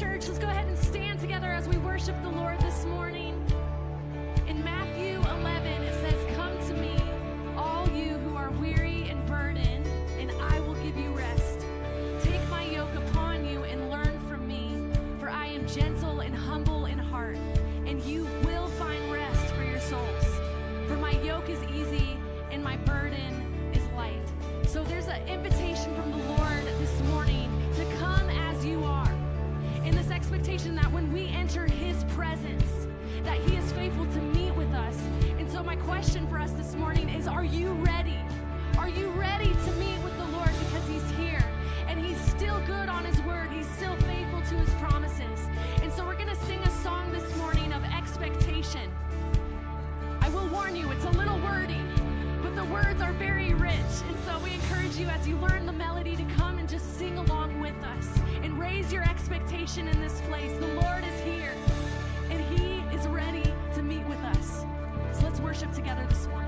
church, let's go ahead and stand together as we worship the Lord this morning. In Matthew 11, it says, "Come to me, all you who are weary and burdened, and I will give you rest. Take my yoke upon you and learn from me, for I am gentle and humble in heart, and you will find rest for your souls. For my yoke is easy and my burden is light." So there's an invitation from the Lord this morning to come as you are, in this expectation that when we enter his presence, that he is faithful to meet with us. And so my question for us this morning is, are you ready? Are you ready to meet with the Lord? Because he's here, and he's still good on his word. He's still faithful to his promises. And so we're going to sing a song this morning of expectation. I will warn you, it's a little wordy, but the words are very rich. And so we encourage you, as you learn the melody, to come and just sing along with us and raise your expectation in this place. The Lord is here, and he is ready to meet with us. So let's worship together this morning.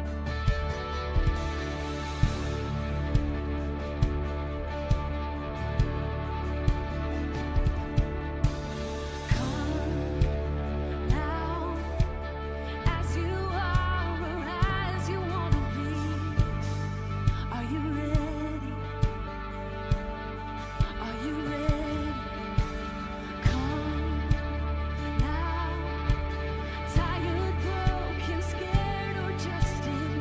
Tired, broken, scared, or just in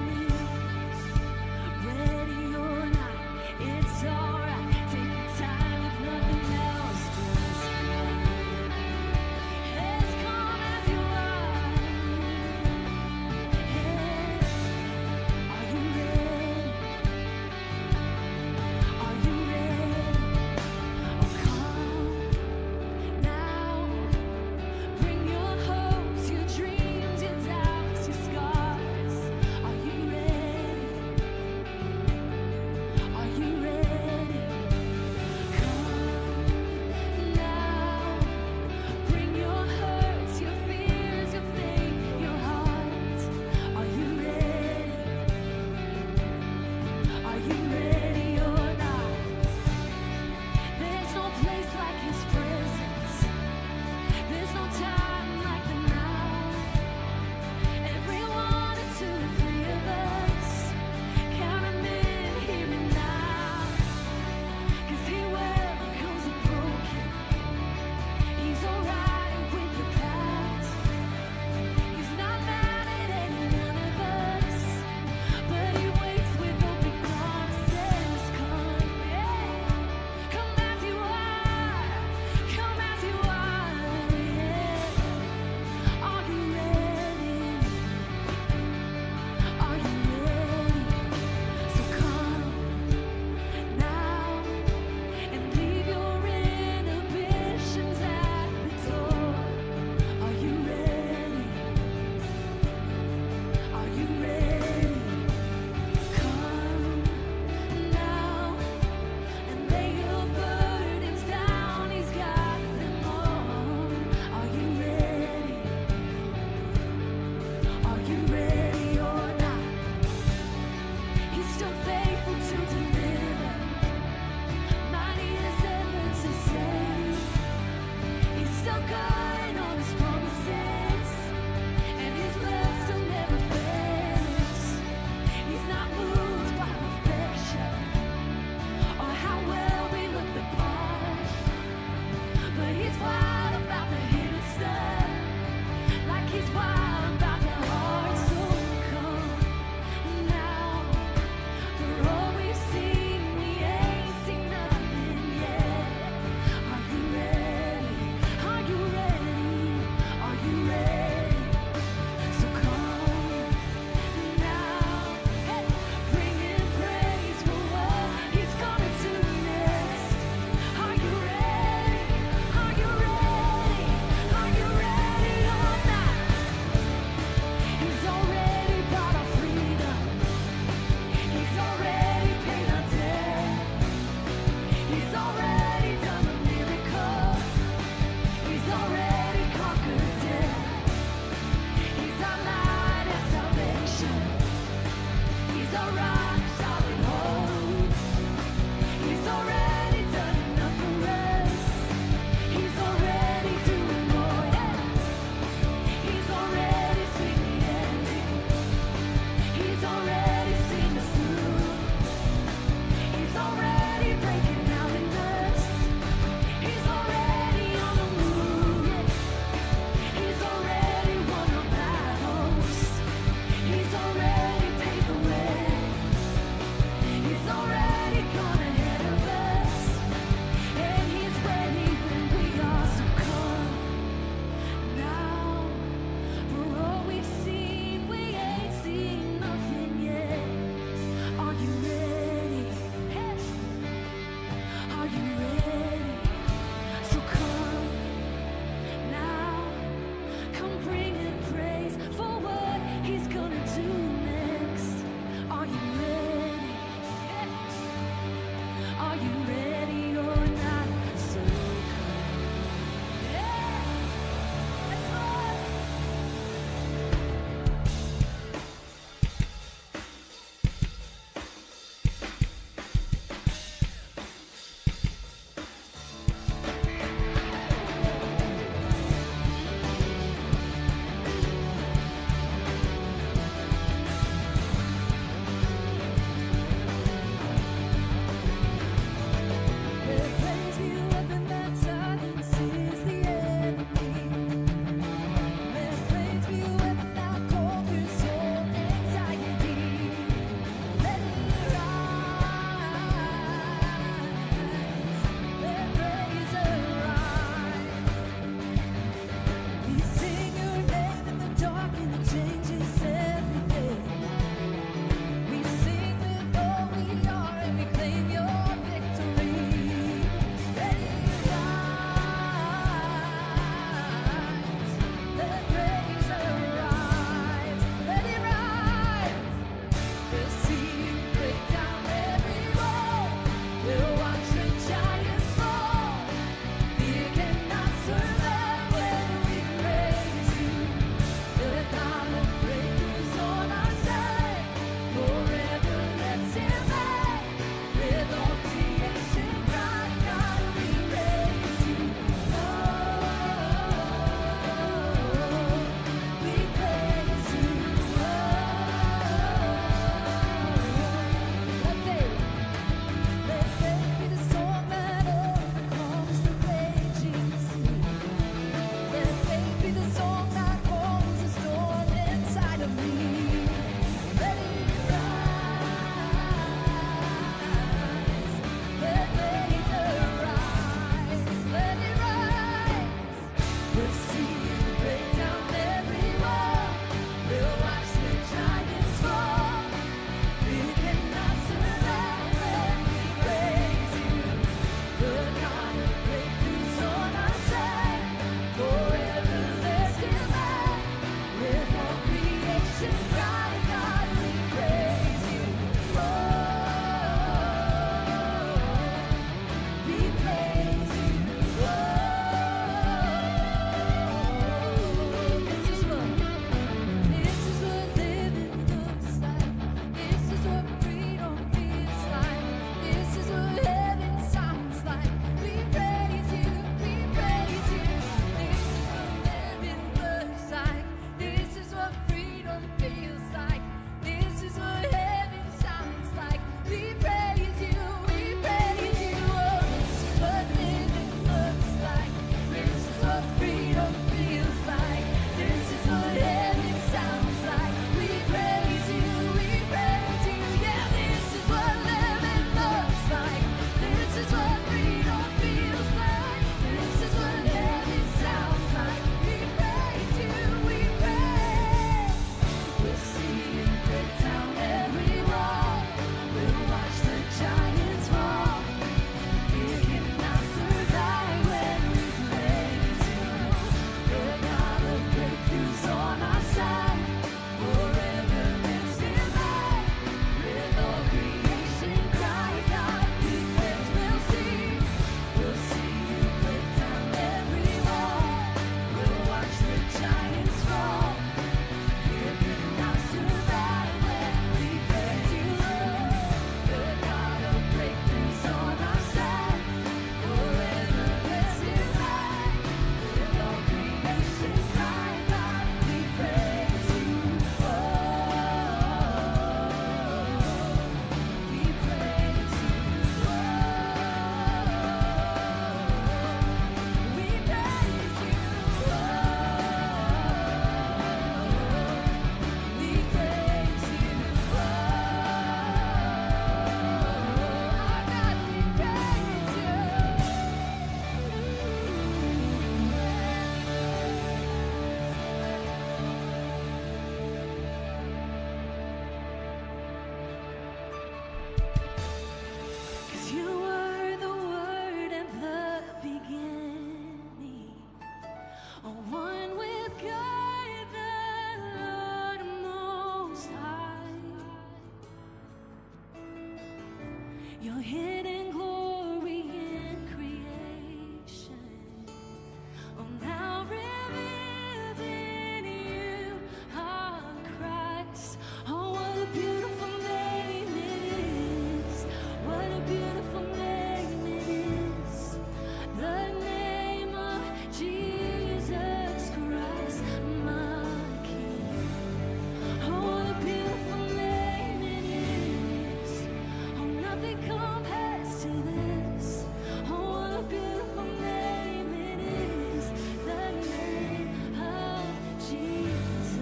your hidden glory in creation. Oh, now revealed in you are Christ. Oh, what a beautiful name it is. What a beautiful name it is. The name of Jesus Christ, my King. Oh, what a beautiful name it is. Oh, nothing compares to this. Oh, what a beautiful name it is. The name of Jesus.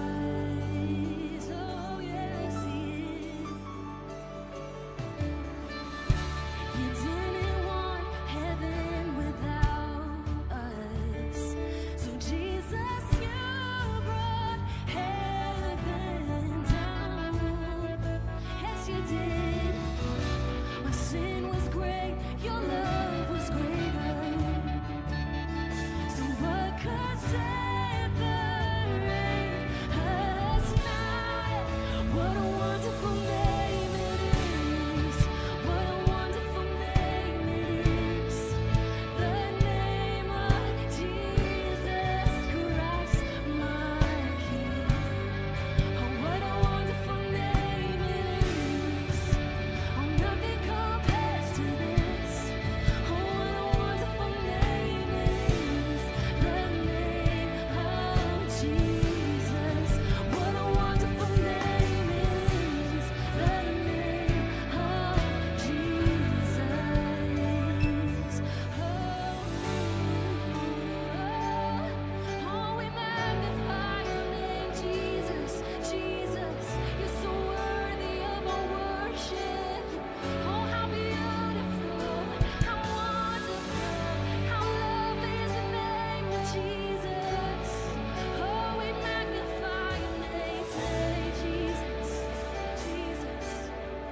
Oh, yes, He is. You didn't want heaven without us. So Jesus, you brought heaven down. Yes, you did. My sin was great, your love was greater. So what could separate us now? What a wonderful name it is. What a wonderful name it is. The name of Jesus Christ, my King. Oh, what a wonderful name it is. Oh, nothing compares to this. Oh, what a wonderful name it is. The name of Jesus. What a wonderful name it is. The name of Jesus. Oh, we magnify your name, Jesus. Jesus, you're so worthy of our worship. Oh, how beautiful, how wonderful, how lovely is the name of Jesus. Oh, we magnify your name today, Jesus. Jesus.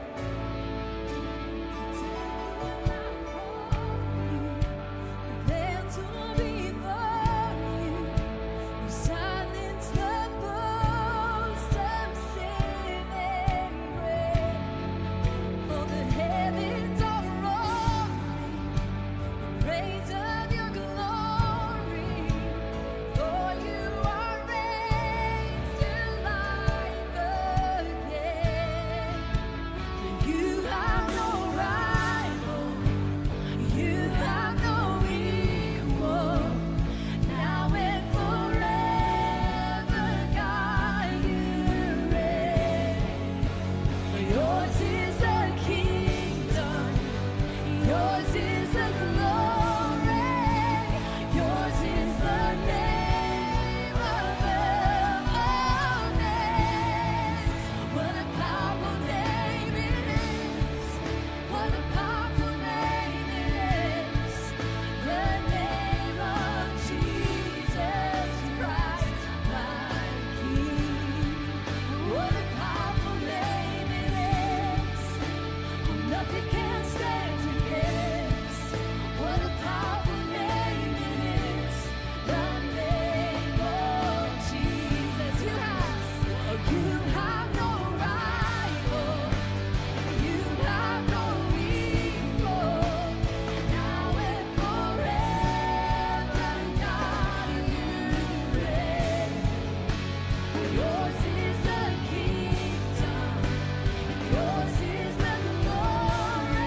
There to be for you. You silence the boast of sin and grave. For the heavens are roaring, the praise of your glory. For you are raised to life again. You have no rival. You have no equal. Now and forever, God, you reign. Yours is the kingdom. Yours is the glory. Yours is the name above all names. What a powerful name it is. What a powerful name it is. The name of Jesus Christ, my King. What a powerful name it is. Nothing can stand against. What a powerful name it is. The name of Jesus. You have no rival. You have no equal. Now and forever, God, you reign. Yours is the kingdom. Yours is the glory.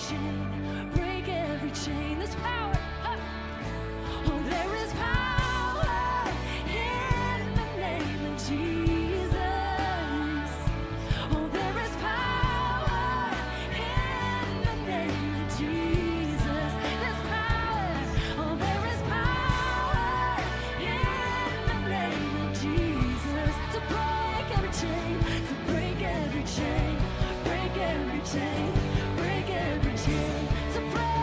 chain, break every chain. There's power. Oh, there is power in the name of Jesus. Oh, there is power in the name of Jesus. There's power. Oh, there is power in the name of Jesus to break every chain, to break every chain, break every chain, break every chain, to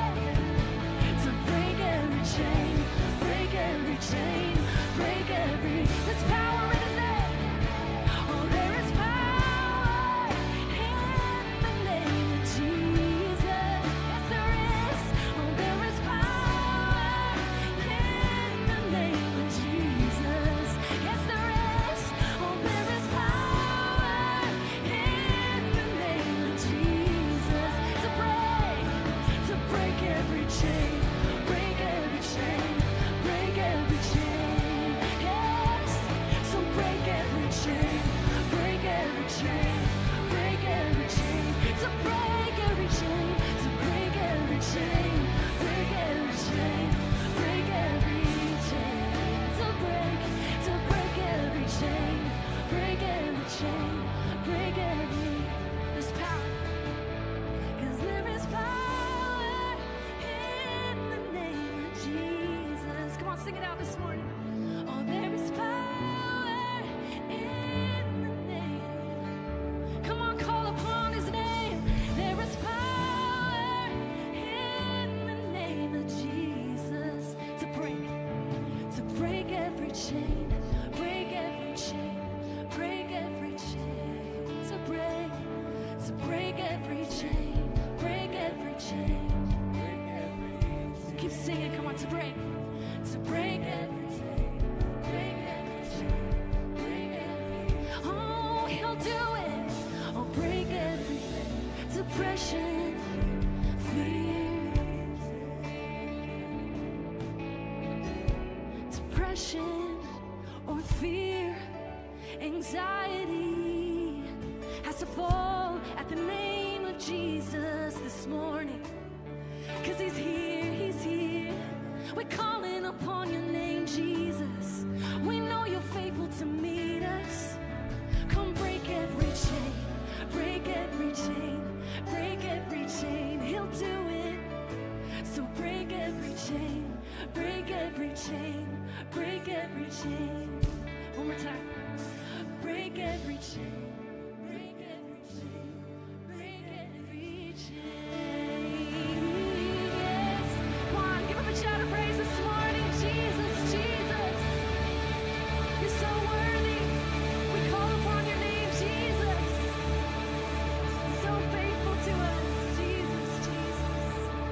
break every chain, break every chain, break every. There's power in His name. Oh, there is power in the name of Jesus. Yes, there is. Oh, there is power in the name of Jesus. Yes, there is. Oh, there is power in the name of Jesus to break every chain, break every chain, break every chain. Yes, so break every chain, break every chain, break every chain, to break every chain, to break every chain, break every chain, break every chain, to break every chain, break every chain, break every. There's power, 'cause there is power in the name of Jesus. Come on, sing it out this morning. Oh, there is power in the name. Come on, call upon His name. There is power in the name of Jesus to break every chain, break every chain, break every chain, to break every chain, break every chain. Keep singing, come on, to break every chain, break every chain, break every. Oh, He'll do it. Oh, break every depression, fear, depression or fear, anxiety has to fall at the name of Jesus this morning. 'Cause He's here, He's here. We're calling upon Your name, Jesus. We know You're faithful to meet us. Come break every chain, break every chain, break every chain. He'll do it. So break every chain, break every chain, break every chain. One more time. Break every chain, break every chain, break every chain. Yes. Come on, give Him a shout of praise this morning. Jesus, Jesus. You're so worthy. We call upon Your name, Jesus. So faithful to us, Jesus, Jesus.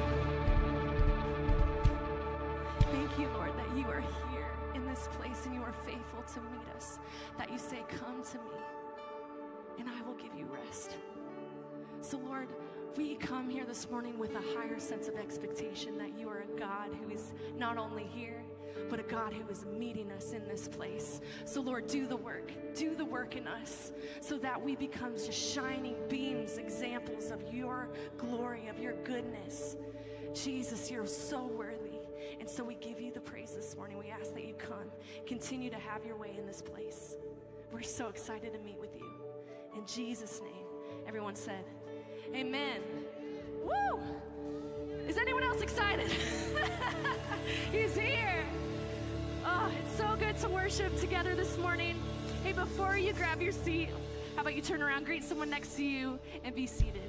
Thank You, Lord, that You are here in this place and You are faithful to meet us. That You say, come to me and I will give You rest. So Lord, we come here this morning with a higher sense of expectation that You are a God who is not only here, but a God who is meeting us in this place. So Lord, do the work in us so that we become just shining beams, examples of Your glory, of Your goodness. Jesus, You're so worthy. And so we give You the praise this morning. We ask that You continue to have Your way in this place. We're so excited to meet with You. In Jesus' name, everyone said, amen. Woo! Is anyone else excited? He's here. Oh, it's so good to worship together this morning. Hey, before you grab your seat, how about you turn around, greet someone next to you, and be seated.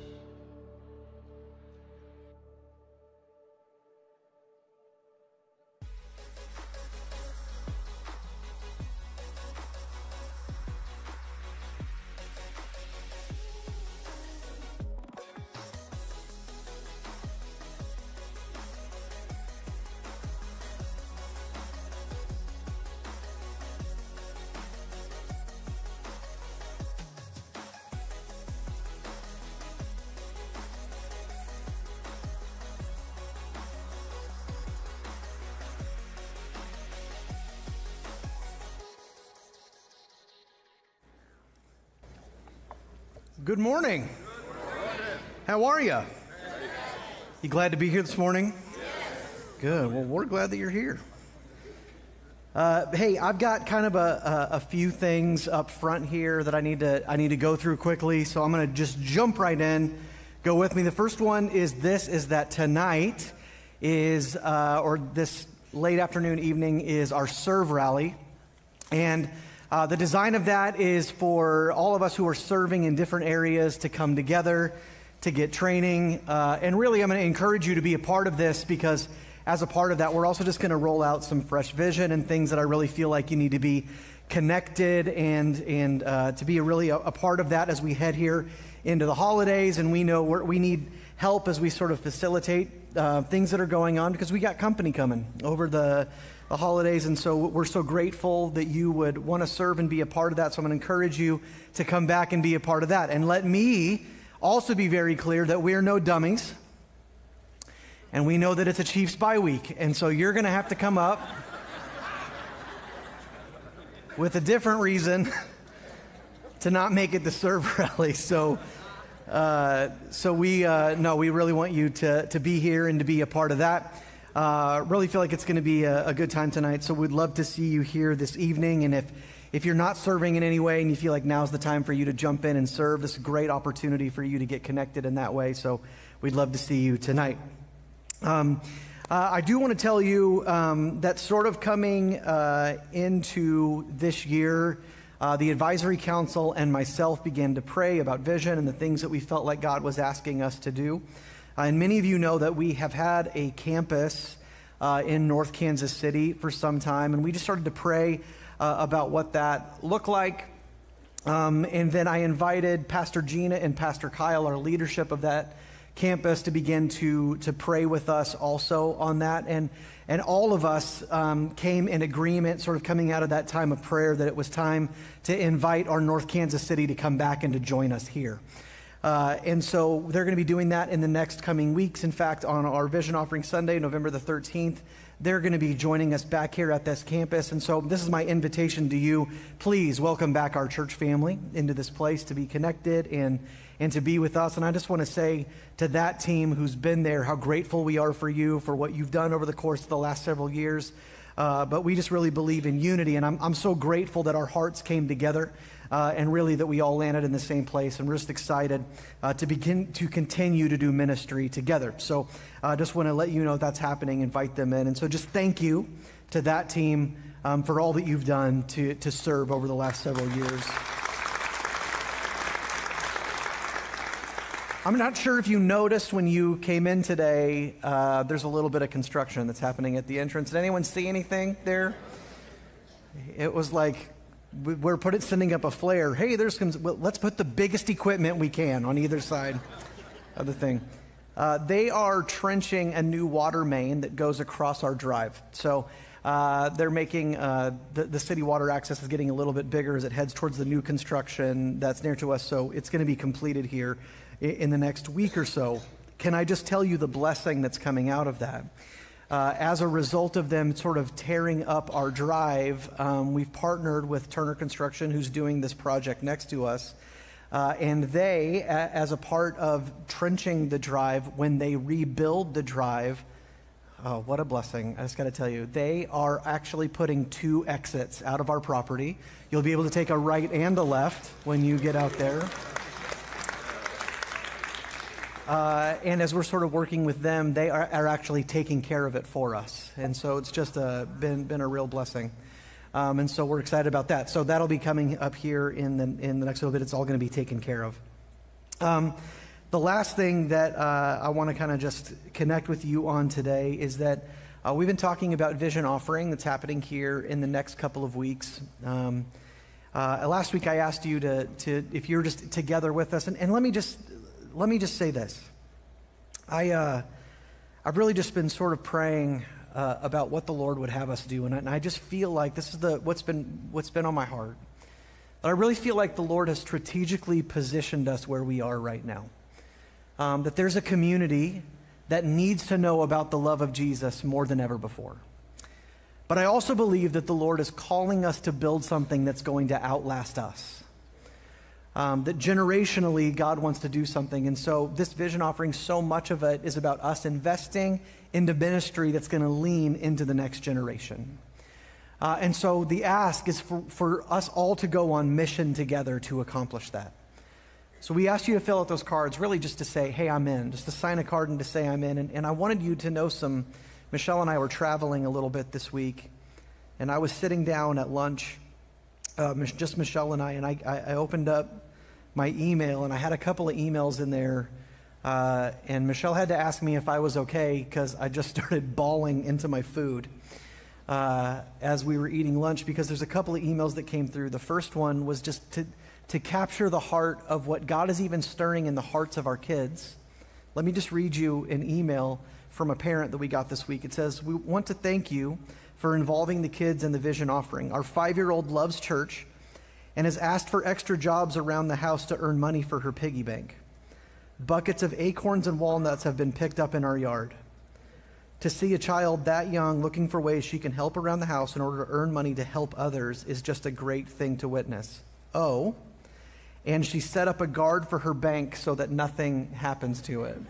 Good morning. How are you? You glad to be here this morning? Yes. Good. Well, we're glad that you're here. Hey, I've got kind of a few things up front here that I need to go through quickly, so I'm going to just jump right in. Go with me. The first one is that tonight is, or this late afternoon, evening, is our Serve Rally. And the design of that is for all of us who are serving in different areas to come together, to get training. And really, I'm going to encourage you to be a part of this, because as a part of that, we're also just going to roll out some fresh vision and things that I really feel like you need to be connected and to be really a part of that as we head here into the holidays. And we know we need help as we sort of facilitate things that are going on, because we got company coming over the holidays. And so we're so grateful that you would want to serve and be a part of that. So I'm going to encourage you to come back and be a part of that. And let me also be very clear that we're no dummies. And we know that it's a Chiefs bye week. And so you're going to have to come up with a different reason to not make it the Serve Rally. So we really want you to be here and to be a part of that. Really feel like it's going to be a good time tonight. So we'd love to see you here this evening. And if you're not serving in any way and you feel like now's the time for you to jump in and serve, this is a great opportunity for you to get connected in that way. So we'd love to see you tonight. I do want to tell you that sort of coming into this year, the advisory council and myself began to pray about vision and the things that we felt like God was asking us to do. And many of you know that we have had a campus in North Kansas City for some time, and we just started to pray about what that looked like. And then I invited Pastor Gina and Pastor Kyle, our leadership of that campus, to begin to pray with us also on that. And all of us came in agreement, sort of coming out of that time of prayer, that it was time to invite our North Kansas City to come back and to join us here. And so they're going to be doing that in the next coming weeks. In fact, on our Vision Offering Sunday, November the 13th, they're going to be joining us back here at this campus. And so this is my invitation to you. Please welcome back our church family into this place to be connected and to be with us. And I just want to say to that team who's been there how grateful we are for you, for what you've done over the course of the last several years. But we just really believe in unity. And I'm so grateful that our hearts came together and really that we all landed in the same place. And we're just excited to begin to continue to do ministry together. So I just want to let you know that's happening, invite them in. And so just thank you to that team for all that you've done to serve over the last several years. I'm not sure if you noticed when you came in today, there's a little bit of construction that's happening at the entrance. Did anyone see anything there? It was like we're sending up a flare. Hey, let's put the biggest equipment we can on either side of the thing. They are trenching a new water main that goes across our drive. So they're making, the city water access is getting a little bit bigger as it heads towards the new construction that's near to us. So it's going to be completed here in the next week or so. Can I just tell you the blessing that's coming out of that? As a result of them sort of tearing up our drive, we've partnered with Turner Construction, who's doing this project next to us. And they, as a part of trenching the drive, when they rebuild the drive, oh, what a blessing. I just got to tell you, they are actually putting 2 exits out of our property. You'll be able to take a right and a left when you get out there. And as we're sort of working with them, they are actually taking care of it for us. And so it's just been a real blessing. And so we're excited about that. So that'll be coming up here in the next little bit. It's all going to be taken care of. The last thing that I want to kind of just connect with you on today is that we've been talking about Vision Offering that's happening here in the next couple of weeks. Last week I asked you to if you're just together with us, and let me just say this. I've really just been sort of praying about what the Lord would have us do, and I just feel like this is what's been on my heart. But I really feel like the Lord has strategically positioned us where we are right now. That there's a community that needs to know about the love of Jesus more than ever before. But I also believe that the Lord is calling us to build something that's going to outlast us. that generationally God wants to do something. And so this vision offering, so much of it is about us investing into ministry that's going to lean into the next generation. And so the ask is for us all to go on mission together to accomplish that. So we asked you to fill out those cards, really just to say, hey, I'm in, just to sign a card and to say I'm in. And I wanted you to know Michelle and I were traveling a little bit this week, and I was sitting down at lunch, just Michelle and I opened up my email, and I had a couple of emails in there, and Michelle had to ask me if I was okay because I just started bawling into my food as we were eating lunch, because there's a couple of emails that came through. The first one was just to capture the heart of what God is even stirring in the hearts of our kids. Let me just read you an email from a parent that we got this week. It says, we want to thank you for involving the kids in the vision offering. Our 5-year-old loves church and has asked for extra jobs around the house to earn money for her piggy bank. Buckets of acorns and walnuts have been picked up in our yard. To see a child that young looking for ways she can help around the house in order to earn money to help others is just a great thing to witness. Oh, and she set up a guard for her bank so that nothing happens to it.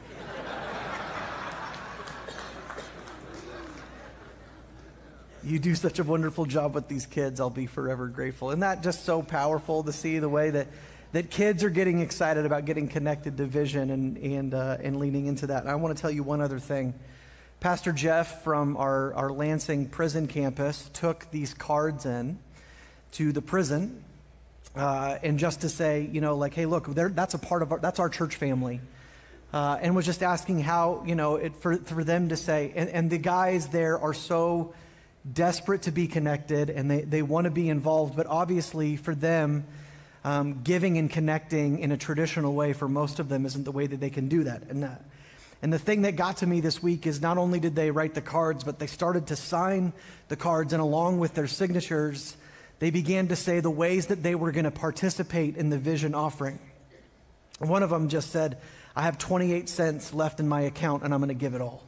You do such a wonderful job with these kids. I'll be forever grateful. Isn't that just so powerful to see the way that kids are getting excited about getting connected to vision and leaning into that? And I want to tell you one other thing. Pastor Jeff from our Lansing prison campus took these cards in to the prison, and just to say, like, hey, look, that's a part of that's our church family, and was just asking how, for them to say, and the guys there are so desperate to be connected, and they want to be involved, but obviously for them, giving and connecting in a traditional way for most of them isn't the way that they can do that. And the thing that got to me this week is not only did they write the cards, but they started to sign the cards, and along with their signatures, they began to say the ways that they were going to participate in the vision offering. One of them just said, I have 28 cents left in my account, and I'm going to give it all.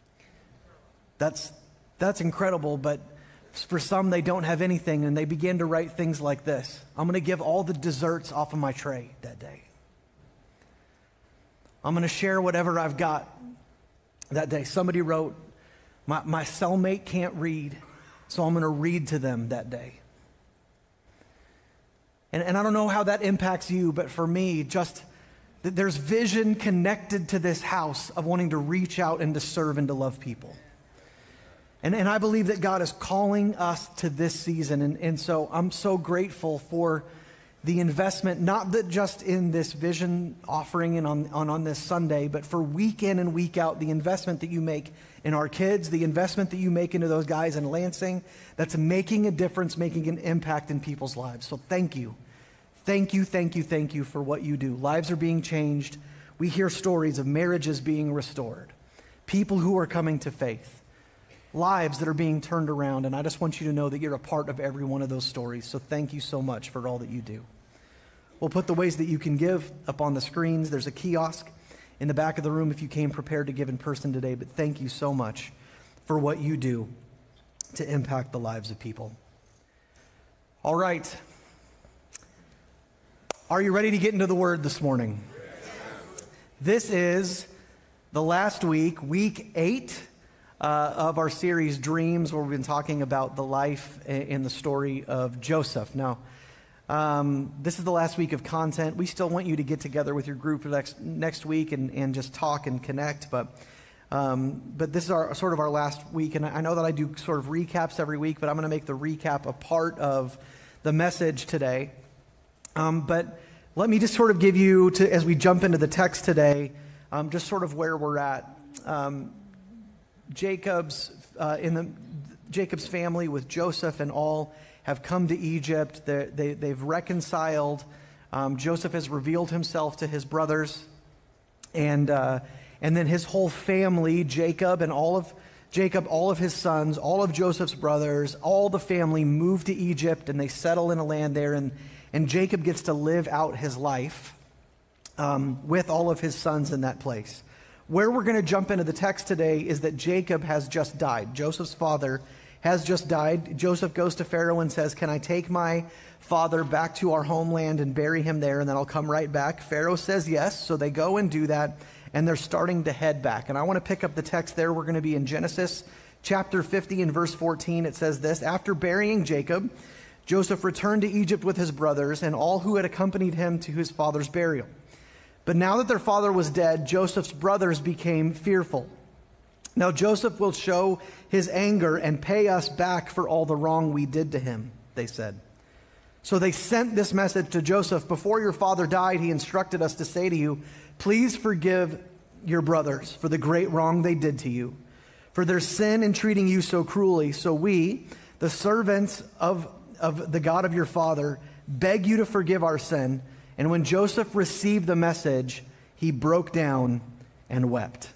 That's incredible, but for some, they don't have anything, and they begin to write things like this. I'm going to give all the desserts off of my tray that day. I'm going to share whatever I've got that day. Somebody wrote, my cellmate can't read, so I'm going to read to them that day. And I don't know how that impacts you, but for me, just there's vision connected to this house of wanting to reach out and to serve and to love people. And I believe that God is calling us to this season. And so I'm so grateful for the investment, not that just in this vision offering and on this Sunday, but for week in and week out, the investment that you make in our kids, the investment that you make into those guys in Lansing, that's making a difference, making an impact in people's lives. So thank you. Thank you, thank you, thank you for what you do. Lives are being changed. We hear stories of marriages being restored, people who are coming to faith, lives that are being turned around, and I just want you to know that you're a part of every one of those stories. So thank you so much for all that you do. We'll put the ways that you can give up on the screens. There's a kiosk in the back of the room if you came prepared to give in person today, but thank you so much for what you do to impact the lives of people. All right. Are you ready to get into the Word this morning? This is the last week, week 8, of our series Dreams, where we've been talking about the life and the story of Joseph. Now, this is the last week of content. We still want you to get together with your group next week and just talk and connect, but this is sort of our last week, and I know that I do sort of recaps every week, but I'm going to make the recap a part of the message today. But let me just sort of give you, as we jump into the text today, just sort of where we're at. Jacob's family with Joseph and all have come to Egypt. They've reconciled. Joseph has revealed himself to his brothers, and then his whole family, Jacob, all of his sons, all of Joseph's brothers, all the family move to Egypt, and they settle in a land there, and Jacob gets to live out his life with all of his sons in that place. Where we're going to jump into the text today is that Jacob has just died. Joseph's father has just died. Joseph goes to Pharaoh and says, "Can I take my father back to our homeland and bury him there, and then I'll come right back?" Pharaoh says yes, so they go and do that, and they're starting to head back. And I want to pick up the text there. We're going to be in Genesis chapter 50 and verse 14. It says this: "After burying Jacob, Joseph returned to Egypt with his brothers and all who had accompanied him to his father's burial. But now that their father was dead, Joseph's brothers became fearful. 'Now Joseph will show his anger and pay us back for all the wrong we did to him,' they said. So they sent this message to Joseph: 'Before your father died, he instructed us to say to you, please forgive your brothers for the great wrong they did to you, for their sin in treating you so cruelly. So we, the servants of the God of your father, beg you to forgive our sin.' And when Joseph received the message, he broke down and wept."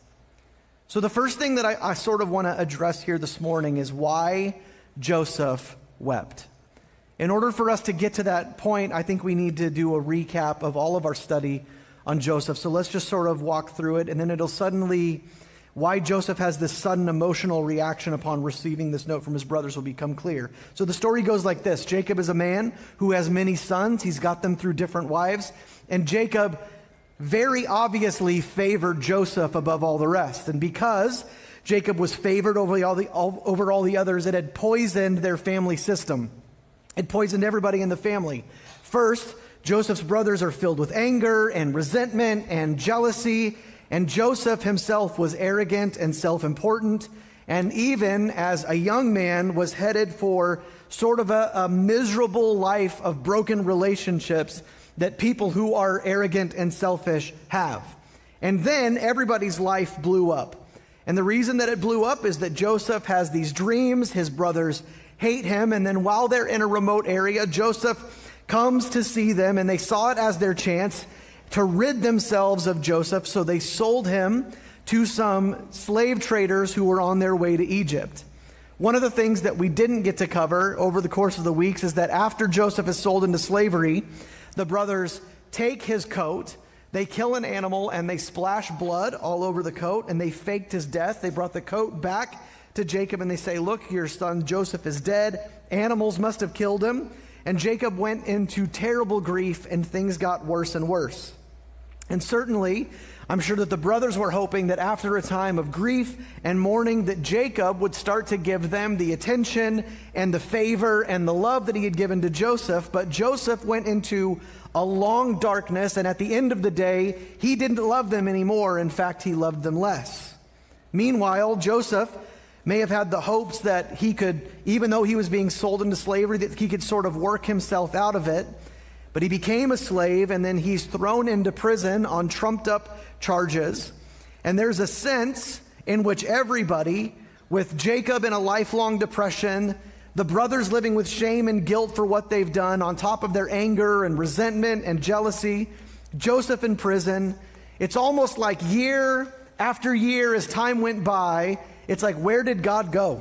So the first thing that I sort of want to address here this morning is why Joseph wept. In order for us to get to that point, I think we need to do a recap of all of our study on Joseph. So let's just sort of walk through it, and then it'll suddenly, why Joseph has this sudden emotional reaction upon receiving this note from his brothers will become clear. So the story goes like this. Jacob is a man who has many sons. He's got them through different wives. And Jacob very obviously favored Joseph above all the rest. And because Jacob was favored over all the others, it had poisoned their family system. It poisoned everybody in the family. First, Joseph's brothers are filled with anger and resentment and jealousy. And Joseph himself was arrogant and self-important, and even as a young man was headed for sort of a miserable life of broken relationships that people who are arrogant and selfish have. And then everybody's life blew up. And the reason that it blew up is that Joseph has these dreams, his brothers hate him, and then while they're in a remote area, Joseph comes to see them, and they saw it as their chance to rid themselves of Joseph, so they sold him to some slave traders who were on their way to Egypt. One of the things that we didn't get to cover over the course of the weeks is that after Joseph is sold into slavery, the brothers take his coat, they kill an animal, and they splash blood all over the coat, and they faked his death. They brought the coat back to Jacob, and they say, "Look, your son Joseph is dead. Animals must have killed him." And Jacob went into terrible grief, and things got worse and worse. And certainly, I'm sure that the brothers were hoping that after a time of grief and mourning, that Jacob would start to give them the attention and the favor and the love that he had given to Joseph. But Joseph went into a long darkness, and at the end of the day, he didn't love them anymore. In fact, he loved them less. Meanwhile, Joseph may have had the hopes that he could, even though he was being sold into slavery, that he could sort of work himself out of it. But he became a slave, and then he's thrown into prison on trumped-up charges. And there's a sense in which everybody, with Jacob in a lifelong depression, the brothers living with shame and guilt for what they've done, on top of their anger and resentment and jealousy, Joseph in prison, it's almost like year after year as time went by, it's like, where did God go?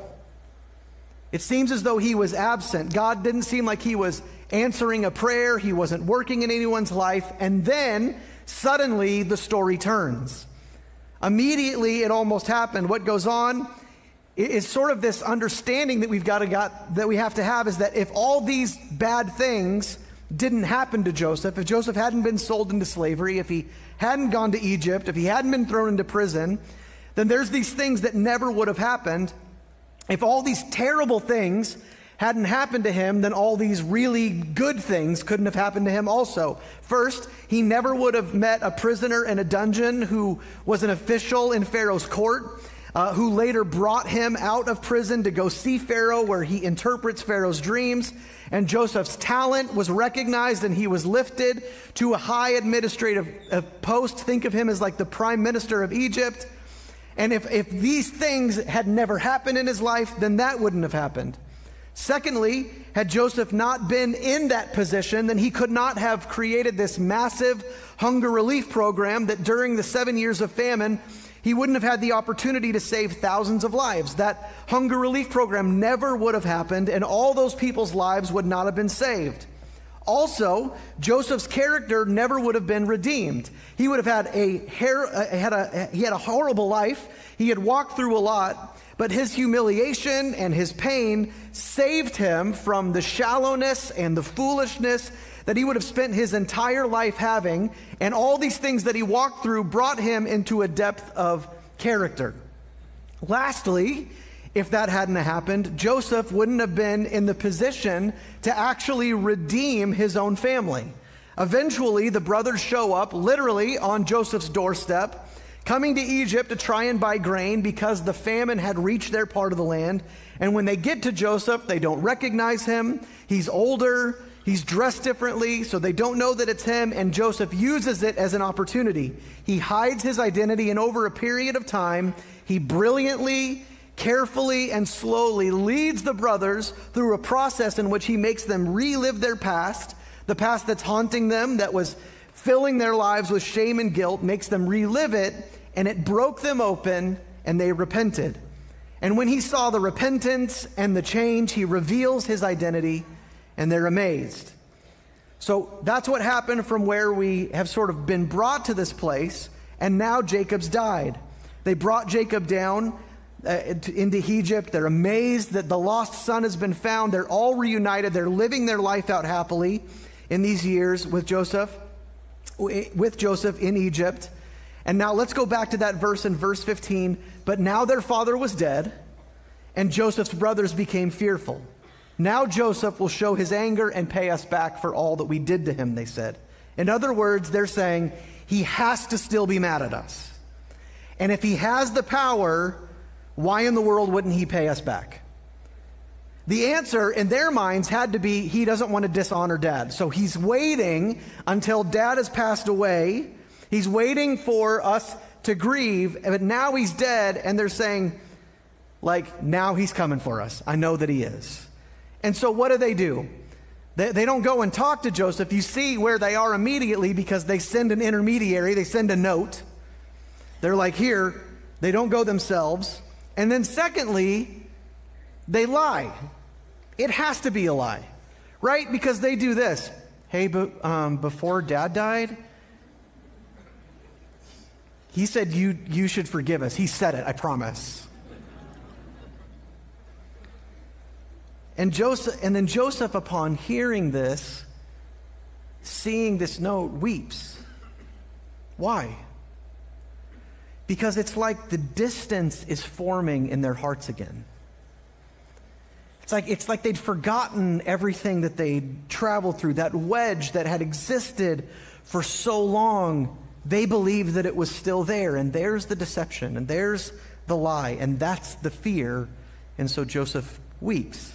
It seems as though he was absent. God didn't seem like he was answering a prayer. He wasn't working in anyone's life. And then suddenly the story turns. Immediately it almost happened. What goes on is sort of this understanding that we have to have is that if all these bad things didn't happen to Joseph, if Joseph hadn't been sold into slavery, if he hadn't gone to Egypt, if he hadn't been thrown into prison, then there's these things that never would have happened. If all these terrible things hadn't happened to him, then all these really good things couldn't have happened to him also. First, he never would have met a prisoner in a dungeon who was an official in Pharaoh's court, who later brought him out of prison to go see Pharaoh, where he interprets Pharaoh's dreams. And Joseph's talent was recognized, and he was lifted to a high administrative post. Think of him as like the prime minister of Egypt. And if these things had never happened in his life, then that wouldn't have happened. Secondly, had Joseph not been in that position, then he could not have created this massive hunger relief program that during the 7 years of famine, he wouldn't have had the opportunity to save thousands of lives. That hunger relief program never would have happened, and all those people's lives would not have been saved. Also, Joseph's character never would have been redeemed. He would have had he had a horrible life. He had walked through a lot, But his humiliation and his pain saved him from the shallowness and the foolishness that he would have spent his entire life having, and all these things that he walked through brought him into a depth of character. Lastly, if that hadn't happened, Joseph wouldn't have been in the position to actually redeem his own family. Eventually, the brothers show up literally on Joseph's doorstep, coming to Egypt to try and buy grain because the famine had reached their part of the land. And when they get to Joseph, they don't recognize him. He's older, he's dressed differently, so they don't know that it's him, and Joseph uses it as an opportunity. He hides his identity, and over a period of time, he brilliantly, carefully, and slowly leads the brothers through a process in which he makes them relive their past, the past that's haunting them, that was filling their lives with shame and guilt, makes them relive it, and it broke them open, and they repented. And when he saw the repentance and the change, he reveals his identity, and they're amazed. So that's what happened from where we have sort of been brought to this place, and now Jacob's died. They brought Jacob down into Egypt. They're amazed that the lost son has been found. They're all reunited. They're living their life out happily in these years with Joseph in Egypt. And now let's go back to that verse in verse 15. But now their father was dead, and Joseph's brothers became fearful. Now Joseph will show his anger and pay us back for all that we did to him, they said. In other words, they're saying he has to still be mad at us. And if he has the power, why in the world wouldn't he pay us back? The answer in their minds had to be he doesn't want to dishonor dad. So he's waiting until dad has passed away. He's waiting for us to grieve, but now he's dead, and they're saying, like, now he's coming for us. I know that he is. And so what do? They don't go and talk to Joseph. You see where they are immediately because they send an intermediary. They send a note. They're like, here. They don't go themselves. And then secondly, they lie. It has to be a lie, right? Because they do this. Hey, before dad died, he said you should forgive us. He said it, I promise. And then Joseph, upon hearing this, seeing this note, weeps. Why? Because it's like the distance is forming in their hearts again. It's like they'd forgotten everything that they'd traveled through, that wedge that had existed for so long. They believed that it was still there, and there's the deception, and there's the lie, and that's the fear. And so Joseph weeps.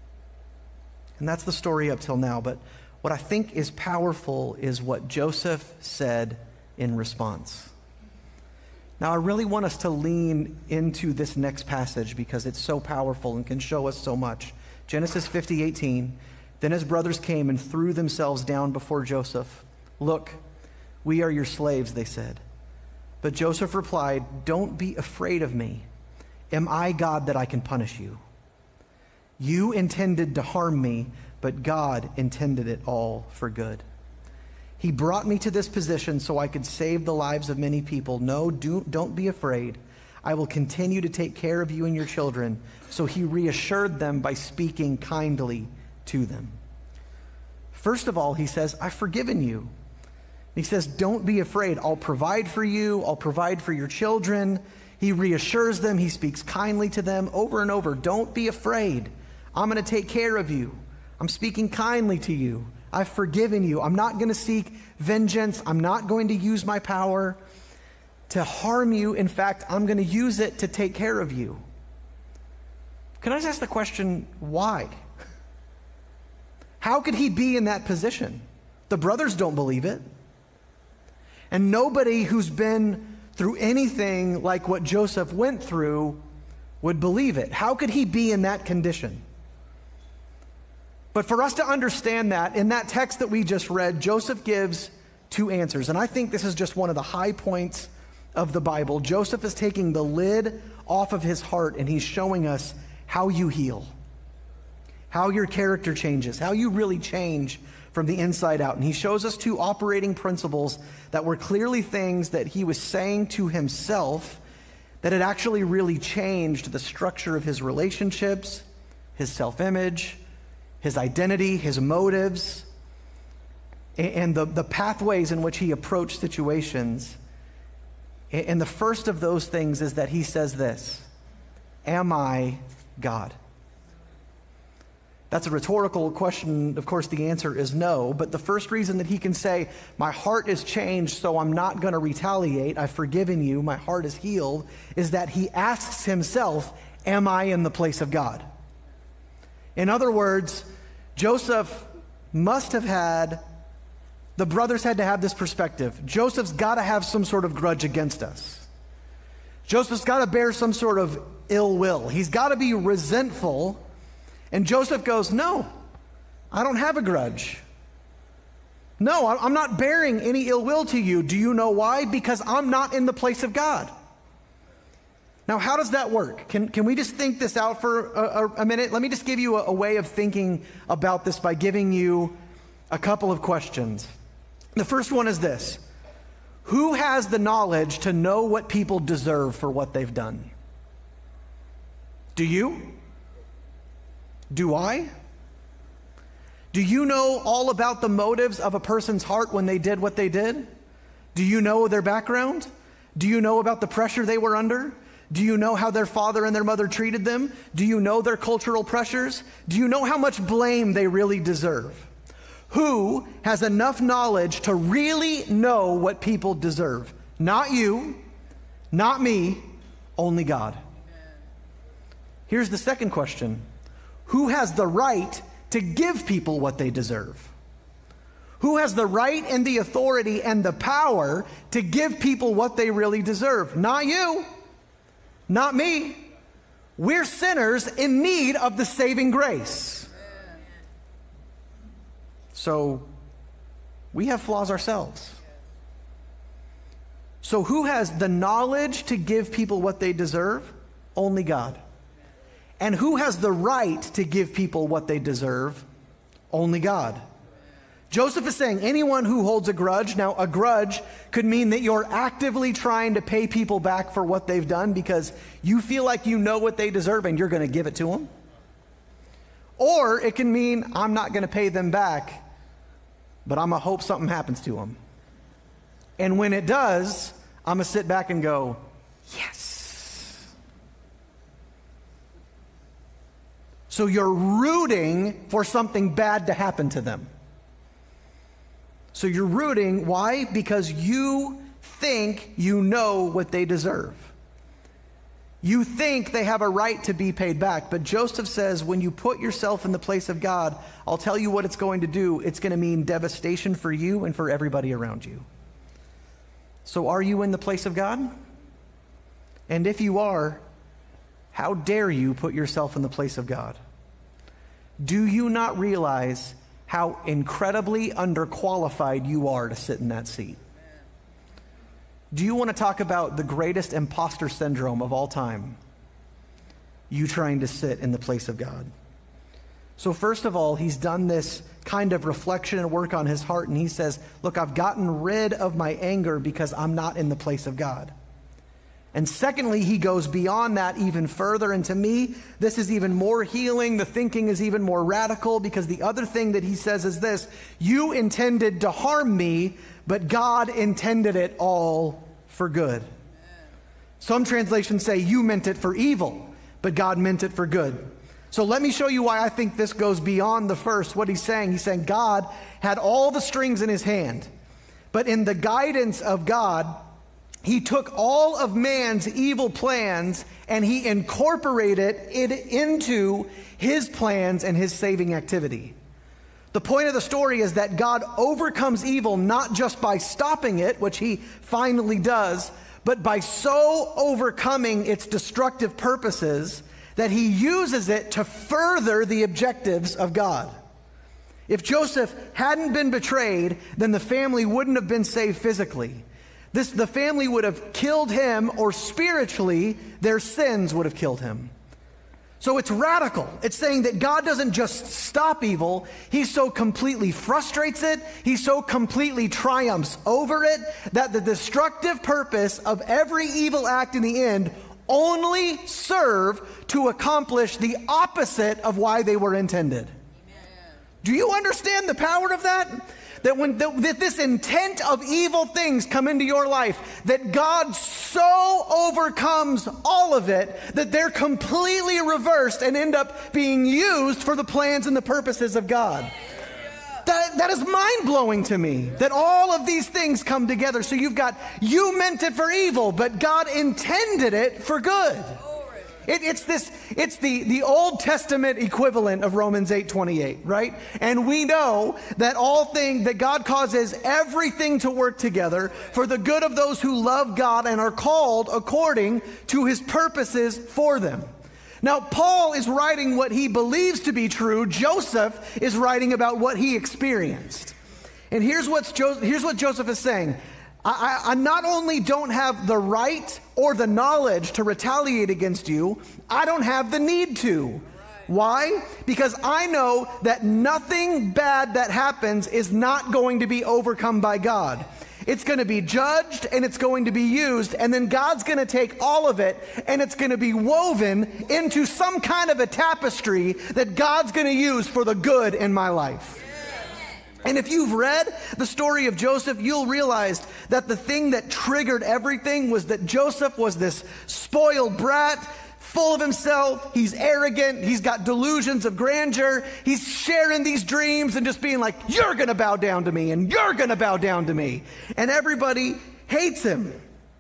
And that's the story up till now. But what I think is powerful is what Joseph said in response. Now, I really want us to lean into this next passage because it's so powerful and can show us so much. Genesis 50:18. Then his brothers came and threw themselves down before Joseph. Look, we are your slaves, they said. But Joseph replied, don't be afraid of me. Am I God that I can punish you? You intended to harm me, but God intended it all for good. He brought me to this position so I could save the lives of many people. No, don't be afraid. I will continue to take care of you and your children. So he reassured them by speaking kindly to them. First of all, he says, I've forgiven you. He says, don't be afraid. I'll provide for you. I'll provide for your children. He reassures them. He speaks kindly to them over and over. Don't be afraid. I'm going to take care of you. I'm speaking kindly to you. I've forgiven you. I'm not going to seek vengeance. I'm not going to use my power to harm you. In fact, I'm going to use it to take care of you. Can I just ask the question, why? How could he be in that position? The brothers don't believe it. And nobody who's been through anything like what Joseph went through would believe it. How could he be in that condition? But for us to understand that, in that text that we just read, Joseph gives two answers. And I think this is just one of the high points of the Bible. Joseph is taking the lid off of his heart, and he's showing us how you heal, how your character changes, how you really change from the inside out. And he shows us two operating principles that were clearly things that he was saying to himself that it actually really changed the structure of his relationships, his self-image, his identity, his motives, and the pathways in which he approached situations. And the first of those things is that he says this: am I God? That's a rhetorical question. Of course, the answer is no. But the first reason that he can say, my heart is changed, so I'm not going to retaliate, I've forgiven you, my heart is healed, is that he asks himself, am I in the place of God? In other words, Joseph must have had, the brothers had to have this perspective. Joseph's got to have some sort of grudge against us. Joseph's got to bear some sort of ill will. He's got to be resentful. And Joseph goes, no, I don't have a grudge. No, I'm not bearing any ill will to you. Do you know why? Because I'm not in the place of God. Now, how does that work? Can we just think this out for a minute? Let me just give you a way of thinking about this by giving you a couple of questions. The first one is this: who has the knowledge to know what people deserve for what they've done? Do you? Do I? Do you know all about the motives of a person's heart when they did what they did? Do you know their background? Do you know about the pressure they were under? Do you know how their father and their mother treated them? Do you know their cultural pressures? Do you know how much blame they really deserve? Who has enough knowledge to really know what people deserve? Not you, not me, only God. Here's the second question: who has the right to give people what they deserve? Who has the right and the authority and the power to give people what they really deserve? Not you, not me. We're sinners in need of the saving grace. So we have flaws ourselves. So who has the knowledge to give people what they deserve? Only God. And who has the right to give people what they deserve? Only God. Joseph is saying anyone who holds a grudge. Now, a grudge could mean that you're actively trying to pay people back for what they've done because you feel like you know what they deserve and you're going to give it to them. Or it can mean I'm not going to pay them back, but I'm going to hope something happens to them. And when it does, I'm going to sit back and go, yes. So you're rooting for something bad to happen to them. So you're rooting, why? Because you think you know what they deserve. You think they have a right to be paid back. But Joseph says, when you put yourself in the place of God, I'll tell you what it's going to do. It's going to mean devastation for you and for everybody around you. So are you in the place of God? And if you are, how dare you put yourself in the place of God? Do you not realize how incredibly underqualified you are to sit in that seat? Do you want to talk about the greatest imposter syndrome of all time? You trying to sit in the place of God. So first of all, he's done this kind of reflection and work on his heart, and he says, look, I've gotten rid of my anger because I'm not in the place of God. And secondly, he goes beyond that even further. And to me, this is even more healing. The thinking is even more radical, because the other thing that he says is this: you intended to harm me, but God intended it all for good. Some translations say you meant it for evil, but God meant it for good. So let me show you why I think this goes beyond the first. What he's saying God had all the strings in his hand, but in the guidance of God, he took all of man's evil plans and he incorporated it into his plans and his saving activity. The point of the story is that God overcomes evil not just by stopping it, which he finally does, but by so overcoming its destructive purposes that he uses it to further the objectives of God. If Joseph hadn't been betrayed, then the family wouldn't have been saved physically. The family would have killed him, or spiritually, their sins would have killed him. So it's radical. It's saying that God doesn't just stop evil, he so completely frustrates it, he so completely triumphs over it, that the destructive purpose of every evil act in the end only serve to accomplish the opposite of why they were intended. Amen. Do you understand the power of that? That this intent of evil things come into your life, that God so overcomes all of it that they're completely reversed and end up being used for the plans and the purposes of God. That is mind-blowing to me, that all of these things come together. So you meant it for evil, but God intended it for good. It's the Old Testament equivalent of Romans 8:28, right? And we know that God causes everything to work together for the good of those who love God and are called according to his purposes for them. Now, Paul is writing what he believes to be true. Joseph is writing about what he experienced. And here's what Joseph is saying. I not only don't have the right or the knowledge to retaliate against you, I don't have the need to. Why? Because I know that nothing bad that happens is not going to be overcome by God. It's going to be judged and it's going to be used, and then God's going to take all of it and it's going to be woven into some kind of a tapestry that God's going to use for the good in my life. And if you've read the story of Joseph, you'll realize that the thing that triggered everything was that Joseph was this spoiled brat, full of himself. He's arrogant. He's got delusions of grandeur. He's sharing these dreams and just being like, you're going to bow down to me and you're going to bow down to me. And everybody hates him.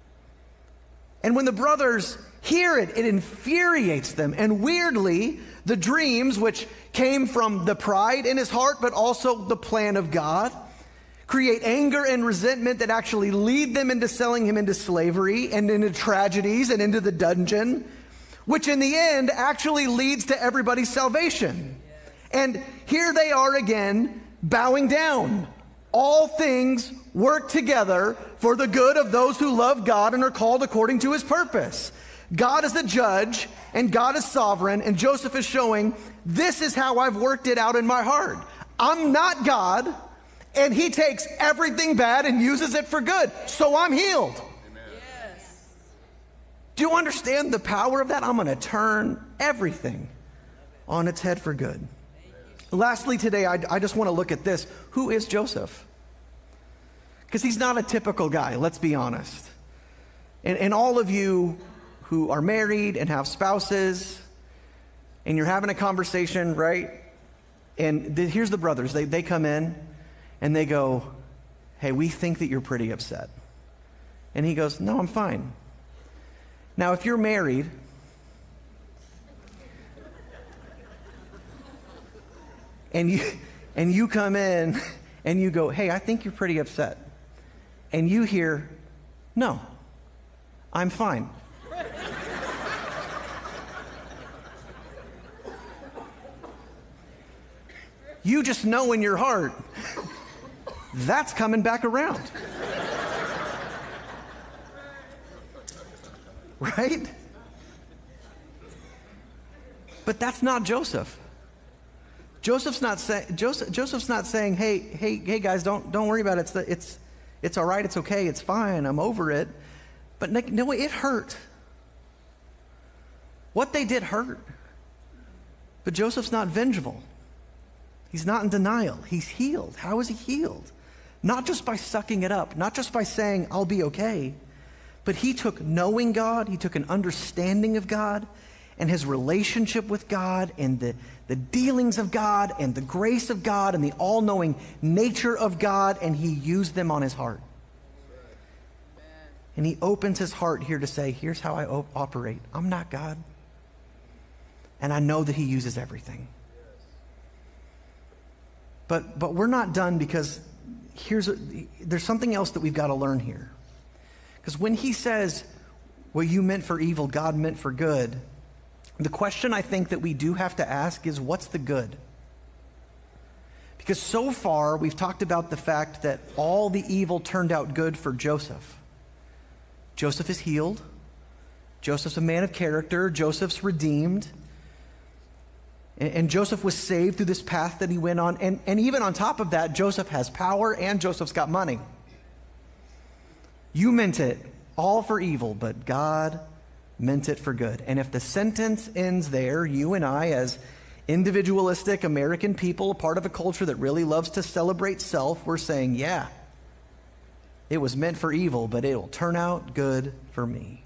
And when the brothers hear it, it infuriates them. And weirdly, the dreams, which came from the pride in his heart, but also the plan of God, create anger and resentment that actually lead them into selling him into slavery and into tragedies and into the dungeon, which in the end actually leads to everybody's salvation. And here they are again, bowing down. All things work together for the good of those who love God and are called according to his purpose. God is the judge and God is sovereign, and Joseph is showing, this is how I've worked it out in my heart. I'm not God, and he takes everything bad and uses it for good, so I'm healed. Amen. Yes. Do you understand the power of that? I'm going to turn everything on its head for good. Lastly today, I just want to look at this. Who is Joseph? Because he's not a typical guy, let's be honest. And all of you who are married and have spouses, and you're having a conversation, right? And here's the brothers. They come in, and they go, hey, we think that you're pretty upset. And he goes, no, I'm fine. Now, if you're married, and you come in, and you go, hey, I think you're pretty upset. And you hear, no, I'm fine. You just know in your heart, that's coming back around. Right? But that's not Joseph. Joseph's not saying, hey guys, don't worry about it. It's all right, it's okay, it's fine, I'm over it. But no, it hurt. What they did hurt. But Joseph's not vengeful. He's not in denial. He's healed. How is he healed? Not just by sucking it up, not just by saying, I'll be okay, but he took knowing God, he took an understanding of God and his relationship with God and the dealings of God and the grace of God and the all-knowing nature of God, and he used them on his heart. And he opens his heart here to say, here's how I operate. I'm not God. And I know that he uses everything. But we're not done, because there's something else that we've got to learn here. Because when he says, well, you meant for evil, God meant for good, the question I think that we do have to ask is, what's the good? Because so far, we've talked about the fact that all the evil turned out good for Joseph. Joseph is healed. Joseph's a man of character. Joseph's redeemed. And Joseph was saved through this path that he went on. And even on top of that, Joseph has power and Joseph's got money. You meant it all for evil, but God meant it for good. And if the sentence ends there, you and I, as individualistic American people, part of a culture that really loves to celebrate self, we're saying, yeah, it was meant for evil, but it'll turn out good for me.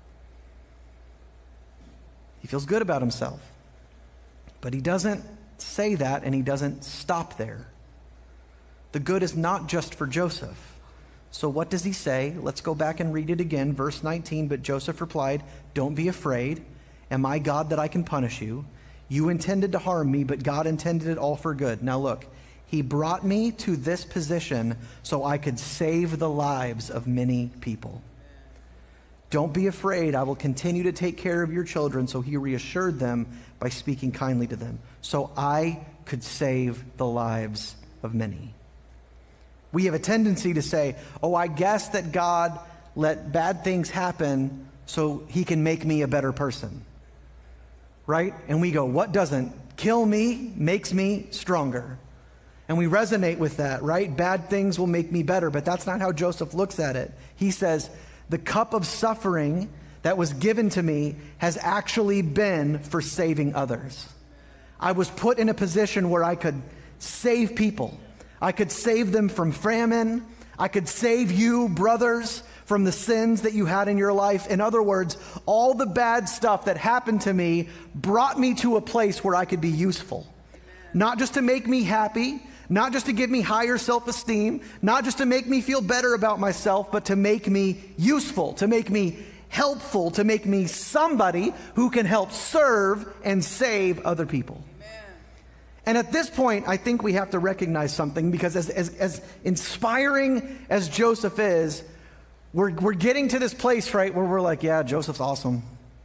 He feels good about himself. But he doesn't say that, and he doesn't stop there. The good is not just for Joseph. So what does he say? Let's go back and read it again. Verse 19, but Joseph replied, don't be afraid. Am I God that I can punish you? You intended to harm me, but God intended it all for good. Now look, he brought me to this position so I could save the lives of many people. Don't be afraid. I will continue to take care of your children. So he reassured them by speaking kindly to them. So I could save the lives of many. We have a tendency to say, oh, I guess that God let bad things happen so he can make me a better person. Right? And we go, what doesn't kill me makes me stronger. And we resonate with that, right? Bad things will make me better, but that's not how Joseph looks at it. He says, the cup of suffering that was given to me has actually been for saving others. I was put in a position where I could save people. I could save them from famine. I could save you, brothers, from the sins that you had in your life. In other words, all the bad stuff that happened to me brought me to a place where I could be useful. Not just to make me happy, not just to give me higher self-esteem, not just to make me feel better about myself, but to make me useful, to make me helpful, to make me somebody who can help serve and save other people. And at this point, I think we have to recognize something, because as inspiring as Joseph is, we're getting to this place, right, where we're like, yeah, Joseph's awesome.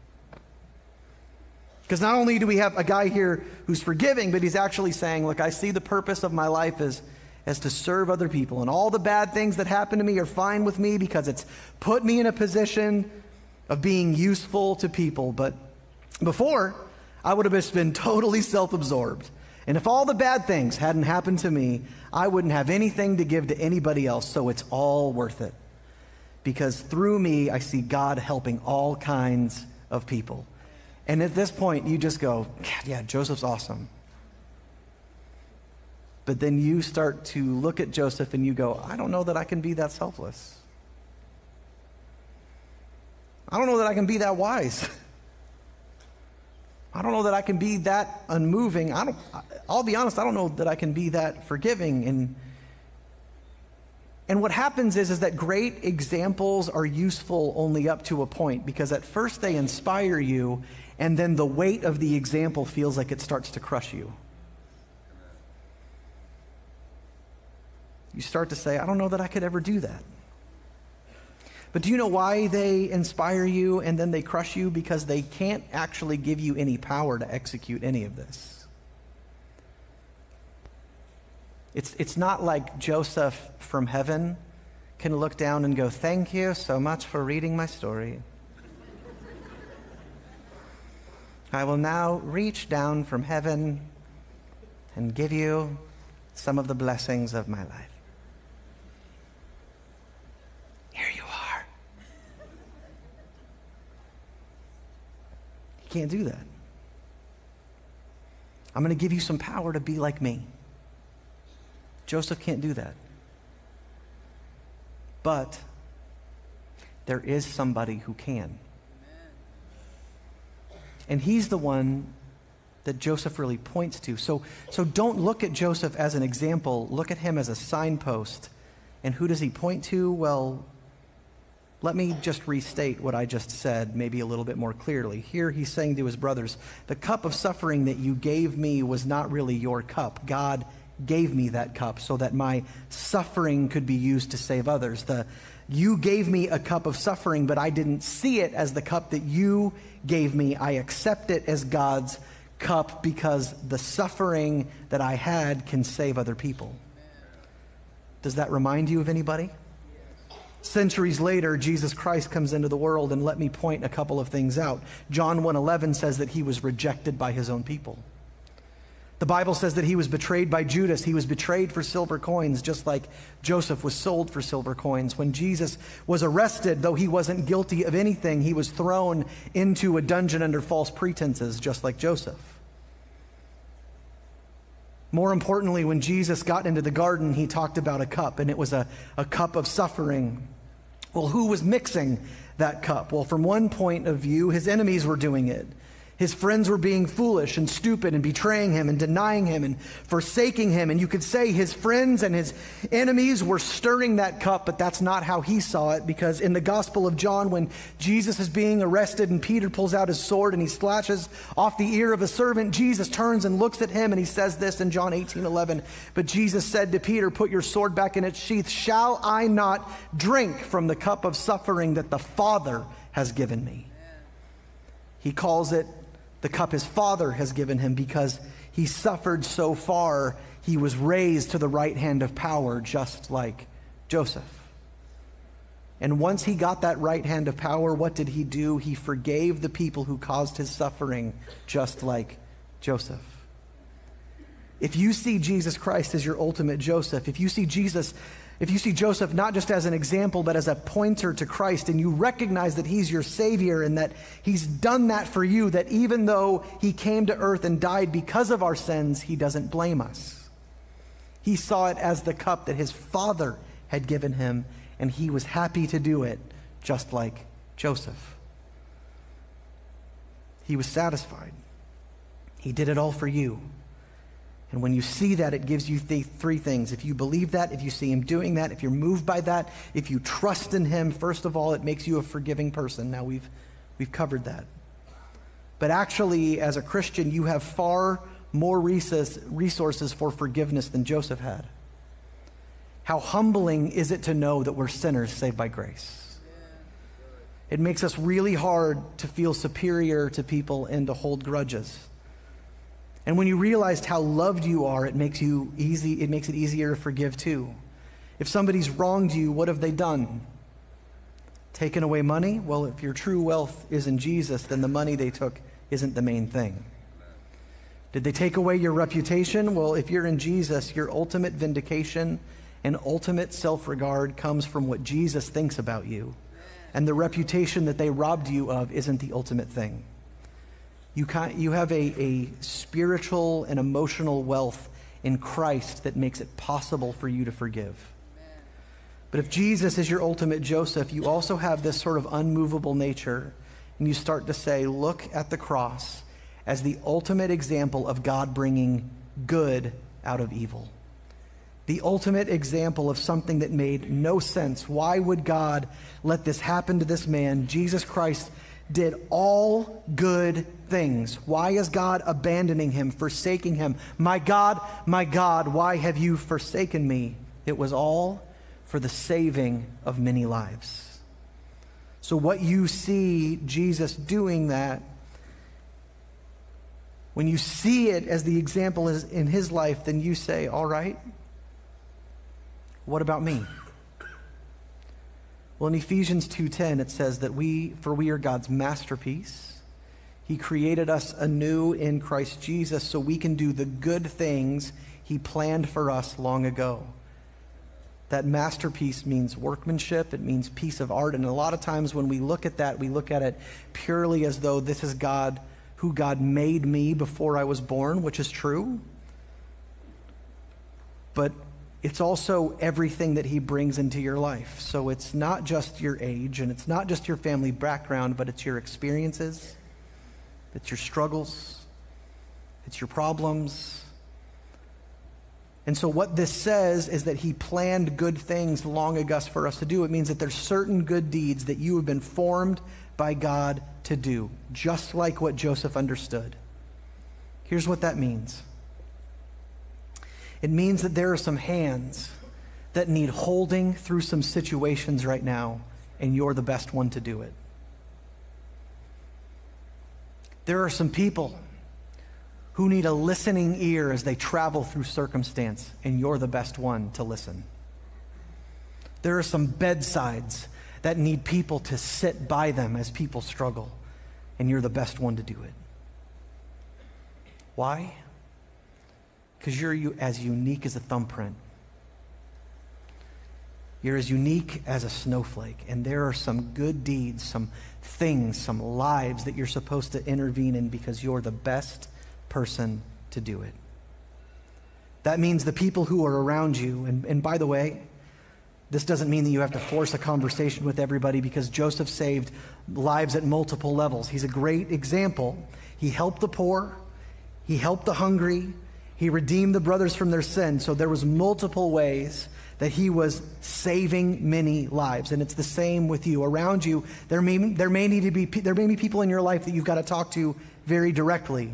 Because not only do we have a guy here who's forgiving, but he's actually saying, look, I see the purpose of my life as to serve other people. And all the bad things that happen to me are fine with me because it's put me in a position of being useful to people. But before, I would have just been totally self-absorbed. And if all the bad things hadn't happened to me, I wouldn't have anything to give to anybody else, so it's all worth it. Because through me, I see God helping all kinds of people. And at this point, you just go, yeah, Joseph's awesome. But then you start to look at Joseph and you go, I don't know that I can be that selfless. I don't know that I can be that wise. I don't know that I can be that unmoving. I'll be honest, I don't know that I can be that forgiving. And what happens is that great examples are useful only up to a point, because at first they inspire you, and then the weight of the example feels like it starts to crush you. You start to say, I don't know that I could ever do that. But do you know why they inspire you and then they crush you? Because they can't actually give you any power to execute any of this. It's not like Joseph from heaven can look down and go, thank you so much for reading my story. I will now reach down from heaven and give you some of the blessings of my life. Here you are. He can't do that. I'm going to give you some power to be like me. Joseph can't do that. But there is somebody who can. And he's the one that Joseph really points to. So don't look at Joseph as an example. Look at him as a signpost. And who does he point to? Well, let me just restate what I just said, maybe a little bit more clearly. Here he's saying to his brothers, the cup of suffering that you gave me was not really your cup. God gave me that cup so that my suffering could be used to save others. You gave me a cup of suffering, but I didn't see it as the cup that you gave me. I accept it as God's cup because the suffering that I had can save other people. Does that remind you of anybody? Centuries later, Jesus Christ comes into the world, and let me point a couple of things out. John 1:11 says that he was rejected by his own people. The Bible says that he was betrayed by Judas. He was betrayed for silver coins, just like Joseph was sold for silver coins. When Jesus was arrested, though he wasn't guilty of anything, he was thrown into a dungeon under false pretenses, just like Joseph. More importantly, when Jesus got into the garden, he talked about a cup, and it was a cup of suffering. Well, who was mixing that cup? Well, from one point of view, his enemies were doing it. His friends were being foolish and stupid and betraying him and denying him and forsaking him. And you could say his friends and his enemies were stirring that cup, but that's not how he saw it, because in the Gospel of John, when Jesus is being arrested and Peter pulls out his sword and he slashes off the ear of a servant, Jesus turns and looks at him and he says this in John 18:11. But Jesus said to Peter, "Put your sword back in its sheath. Shall I not drink from the cup of suffering that the Father has given me?" He calls it the cup his Father has given him because he suffered so far, he was raised to the right hand of power, just like Joseph. And once he got that right hand of power, what did he do? He forgave the people who caused his suffering, just like Joseph. If you see Jesus Christ as your ultimate Joseph, if you see Joseph not just as an example, but as a pointer to Christ, and you recognize that he's your Savior and that he's done that for you, that even though he came to earth and died because of our sins, he doesn't blame us. He saw it as the cup that his Father had given him, and he was happy to do it, just like Joseph. He was satisfied. He did it all for you. And when you see that, it gives you three things. If you believe that, if you see him doing that, if you're moved by that, if you trust in him, first of all, it makes you a forgiving person. Now, we've covered that. But actually, as a Christian, you have far more resources for forgiveness than Joseph had. How humbling is it to know that we're sinners saved by grace? It makes us really hard to feel superior to people and to hold grudges. And when you realize how loved you are, it makes it easier to forgive too. If somebody's wronged you, what have they done? Taken away money? Well, if your true wealth is in Jesus, then the money they took isn't the main thing. Did they take away your reputation? Well, if you're in Jesus, your ultimate vindication and ultimate self-regard comes from what Jesus thinks about you. And the reputation that they robbed you of isn't the ultimate thing. You have a spiritual and emotional wealth in Christ that makes it possible for you to forgive. But if Jesus is your ultimate Joseph, you also have this sort of unmovable nature, and you start to say, look at the cross as the ultimate example of God bringing good out of evil. The ultimate example of something that made no sense. Why would God let this happen to this man? Jesus Christ did all good things. Why is God abandoning him, forsaking him? My God, why have you forsaken me? It was all for the saving of many lives. So what you see Jesus doing that, when you see it as the example is in his life, then you say, all right, what about me? Well, in Ephesians 2:10, it says that we are God's masterpiece. He created us anew in Christ Jesus so we can do the good things he planned for us long ago. That masterpiece means workmanship. It means piece of art. And a lot of times when we look at that, we look at it purely as though this is God, who God made me before I was born, which is true. But it's also everything that he brings into your life. So it's not just your age, and it's not just your family background, but it's your experiences, it's your struggles, it's your problems. And so what this says is that he planned good things long ago for us to do. It means that there's certain good deeds that you have been formed by God to do, just like what Joseph understood. Here's what that means. It means that there are some hands that need holding through some situations right now, and you're the best one to do it. There are some people who need a listening ear as they travel through circumstance, and you're the best one to listen. There are some bedsides that need people to sit by them as people struggle, and you're the best one to do it. Why? Because you're as unique as a thumbprint. You're as unique as a snowflake. And there are some good deeds, some things, some lives that you're supposed to intervene in because you're the best person to do it. That means the people who are around you, and by the way, this doesn't mean that you have to force a conversation with everybody, because Joseph saved lives at multiple levels. He's a great example. He helped the poor. He helped the hungry. He redeemed the brothers from their sin. So there was multiple ways that he was saving many lives. And it's the same with you. Around you, there may be people in your life that you've got to talk to very directly.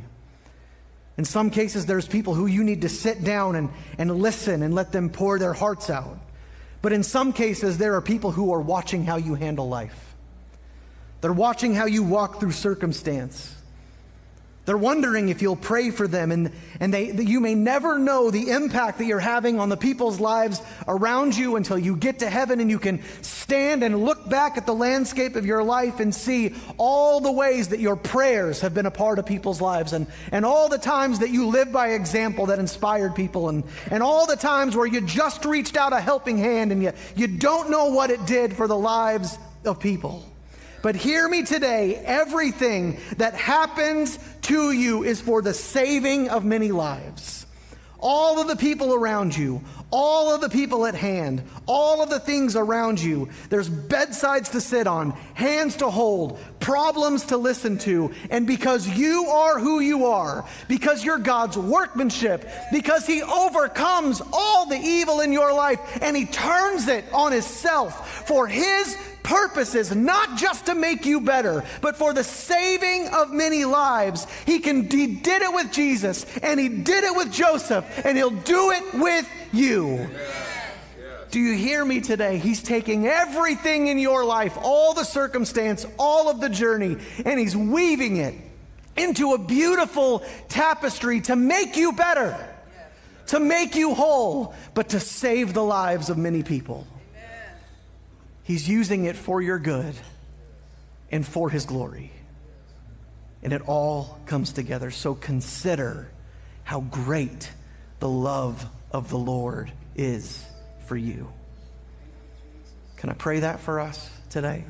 In some cases, there's people who you need to sit down and listen and let them pour their hearts out. But in some cases, there are people who are watching how you handle life. They're watching how you walk through circumstance. They're wondering if you'll pray for them, and you may never know the impact that you're having on the people's lives around you until you get to heaven and you can stand and look back at the landscape of your life and see all the ways that your prayers have been a part of people's lives, and all the times that you live by example that inspired people, and all the times where you just reached out a helping hand and you don't know what it did for the lives of people. But hear me today, everything that happens to you is for the saving of many lives. All of the people around you, all of the people at hand, all of the things around you, there's bedsides to sit on, hands to hold, problems to listen to, and because you are who you are, because you're God's workmanship, because He overcomes all the evil in your life and He turns it on Himself for His purposes, not just to make you better, but for the saving of many lives. He did it with Jesus, and He did it with Joseph, and He'll do it with you. Do you hear me today? He's taking everything in your life, all the circumstance, all of the journey, and He's weaving it into a beautiful tapestry to make you better, to make you whole, but to save the lives of many people. He's using it for your good and for His glory. And it all comes together. So consider how great the love of the Lord is for you. Can I pray that for us today?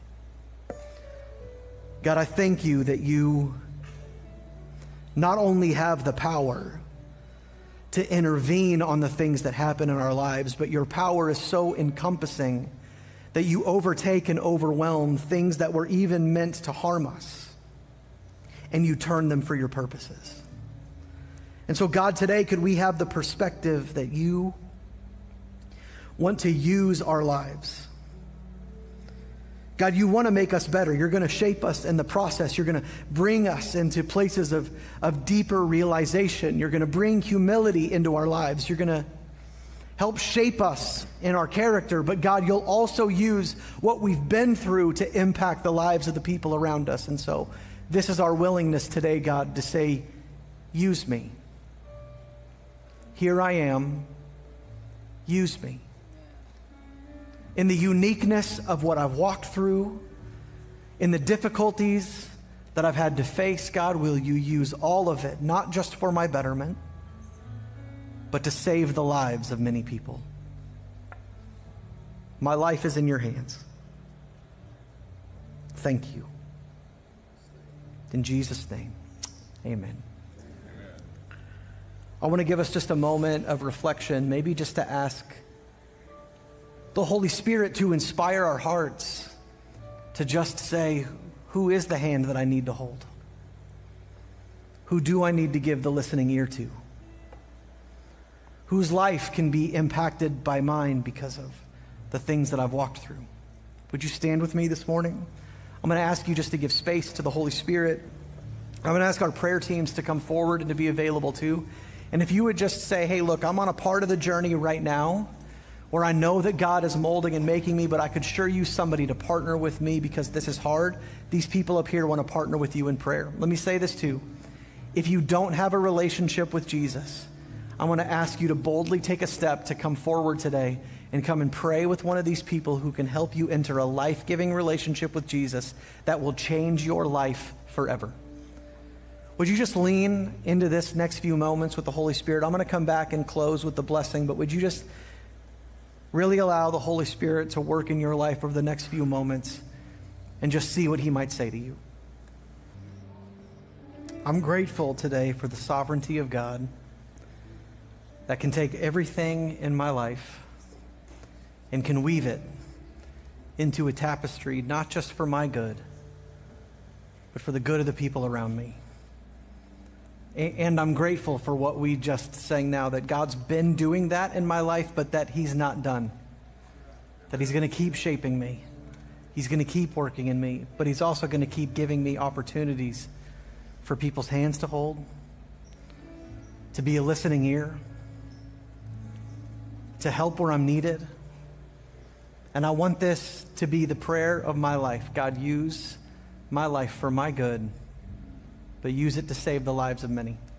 God, I thank You that You not only have the power to intervene on the things that happen in our lives, but Your power is so encompassing that You overtake and overwhelm things that were even meant to harm us, and You turn them for Your purposes. And so, God, today, could we have the perspective that You want to use our lives? God, You want to make us better. You're going to shape us in the process. You're going to bring us into places of deeper realization. You're going to bring humility into our lives. You're going to help shape us in our character, but God, You'll also use what we've been through to impact the lives of the people around us. And so this is our willingness today, God, to say, use me. Here I am. Use me. In the uniqueness of what I've walked through, in the difficulties that I've had to face, God, will You use all of it, not just for my betterment, but to save the lives of many people. My life is in Your hands. Thank You. In Jesus' name, amen. I want to give us just a moment of reflection, maybe just to ask the Holy Spirit to inspire our hearts to just say, who is the hand that I need to hold? Who do I need to give the listening ear to? Whose life can be impacted by mine because of the things that I've walked through? Would you stand with me this morning? I'm going to ask you just to give space to the Holy Spirit. I'm going to ask our prayer teams to come forward and to be available too. And if you would just say, hey, look, I'm on a part of the journey right now where I know that God is molding and making me, but I could sure use somebody to partner with me because this is hard. These people up here want to partner with you in prayer. Let me say this too. If you don't have a relationship with Jesus, I want to ask you to boldly take a step to come forward today and come and pray with one of these people who can help you enter a life-giving relationship with Jesus that will change your life forever. Would you just lean into this next few moments with the Holy Spirit? I'm going to come back and close with the blessing, but would you just really allow the Holy Spirit to work in your life over the next few moments and just see what he might say to you? I'm grateful today for the sovereignty of God that can take everything in my life and can weave it into a tapestry, not just for my good, but for the good of the people around me. And I'm grateful for what we just sang now, that God's been doing that in my life, but that he's not done. That he's going to keep shaping me. He's going to keep working in me, but he's also going to keep giving me opportunities for people's hands to hold, to be a listening ear, to help where I'm needed. And I want this to be the prayer of my life. God, use my life for my good, but use it to save the lives of many.